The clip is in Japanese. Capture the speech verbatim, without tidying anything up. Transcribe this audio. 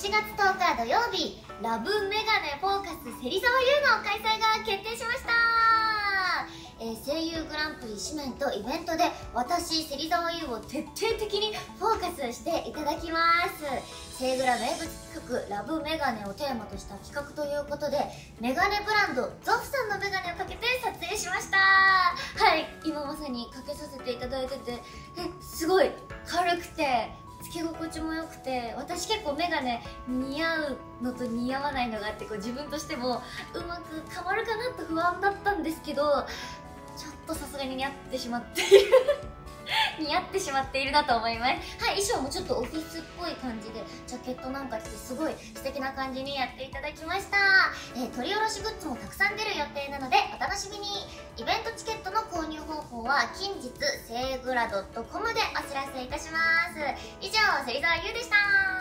ちがつとおか土曜日、ラブメガネフォーカス芹沢優の開催が決定しました。えー、声優グランプリ紙面とイベントで私芹沢優を徹底的にフォーカスしていただきます。声グラ名物企画ラブメガネをテーマとした企画ということで、メガネブランドゾフさんのメガネをかけて撮影しました。はい、今まさにかけさせていただいてて、えすごい軽くてつけ心地も良くて、私結構メガネ似合うのと似合わないのがあって、こう自分としてもうまくかまるかなと不安だったんですけど、ちょっとさすがに似合ってしまっている似合ってしまっているなと思います。はい、衣装もちょっとオフィスっぽい感じでジャケットなんか着てすごい素敵な感じにやっていただきました。えー、取り下ろしグッズもたくさん出る予定なのでお楽しみに。イベントチケットの購入方法は近日セイグラ .com でお知らせいたします。以上、芹沢優でした。